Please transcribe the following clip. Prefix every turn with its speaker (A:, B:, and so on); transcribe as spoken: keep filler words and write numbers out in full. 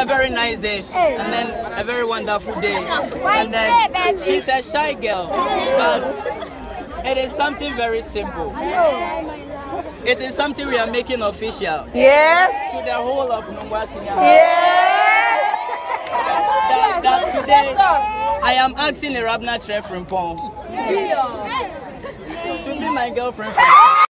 A: a very nice day, and then a very wonderful day, and then she's a shy girl, but it is something very simple. It is something we are making official.
B: Yes.
A: To the whole of Nungwa.
B: Yes.
A: That, that today, I am asking the Rabna Chef Frimpong to be my girlfriend.